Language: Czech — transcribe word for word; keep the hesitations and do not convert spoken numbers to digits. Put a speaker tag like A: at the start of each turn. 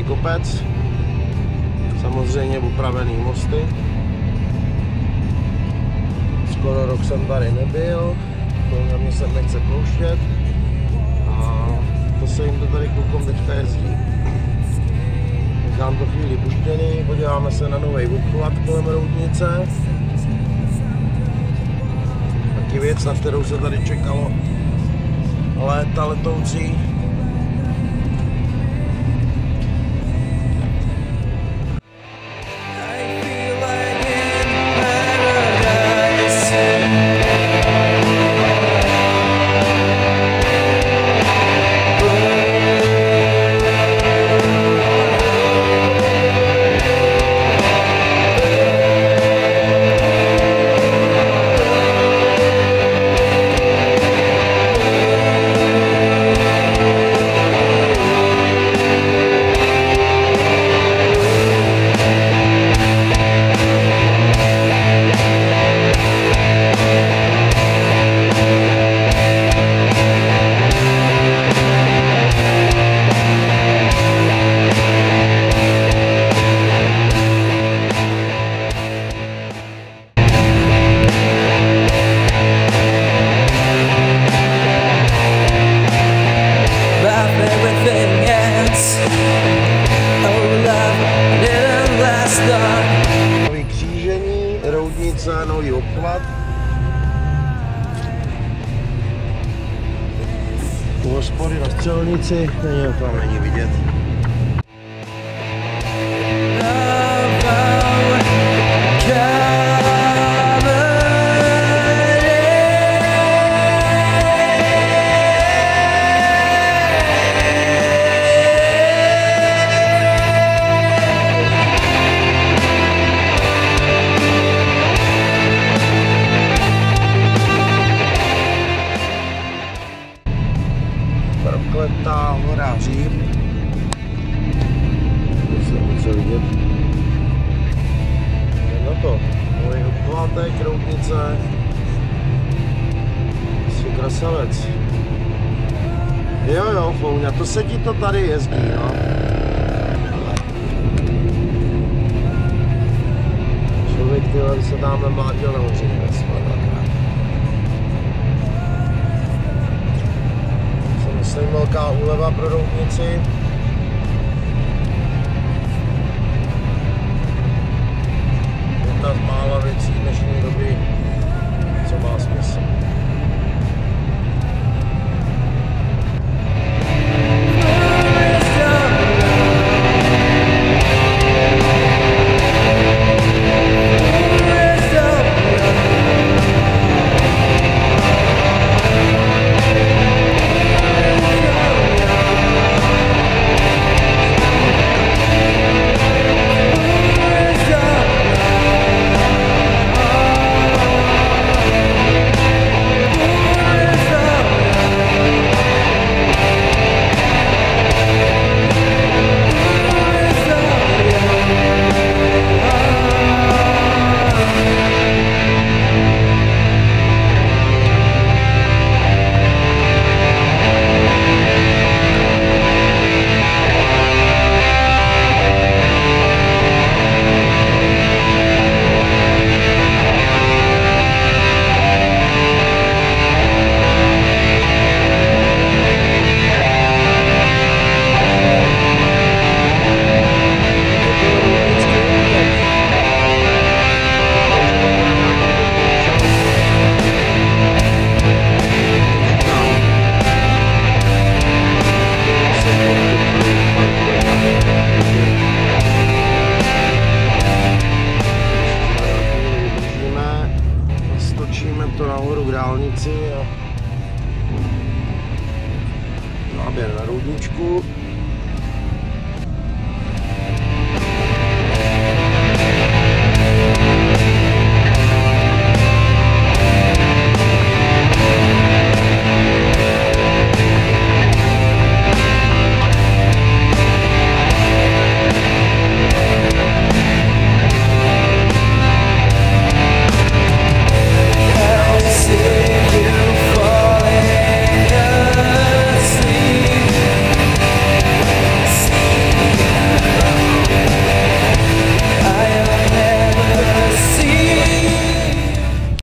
A: kopec. Samozřejmě opravený mosty. Skoro rok jsem tady nebyl, to na mě se nechce pouštět. A to se jim to tady klukům teďka jezdí. Nechám to chvíli puštěný, podíváme se na nový obchvat kolem Roudnice. Taky věc, na kterou se tady čekalo léta letoucí. Nový křížení, Roudnice, nový obchvat. U hospody na střelnici, není to tam není vidět. Prokletá hora Řím. To se něco vidět. Je na to. Nový obchvátek, Roudnice. Jsi krasavec. Jo jo, Fouňa, to se ti to tady jezdí, no. Člověk tyhle se dáme mlátil na hořině ve dvakrát. Myslím, velká úleva pro Roudnici. Jedna z mála věcí dnešní doby, co má smysl. To nahoru k dálnici a záběr na Roudničku.